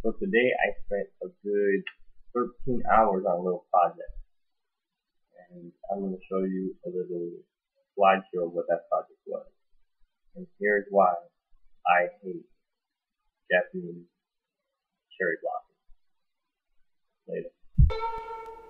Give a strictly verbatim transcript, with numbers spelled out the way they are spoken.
So today I spent a good thirteen hours on a little project, and I'm going to show you a little slideshow of what that project was. And here's why I hate Japanese cherry blossoms. Later.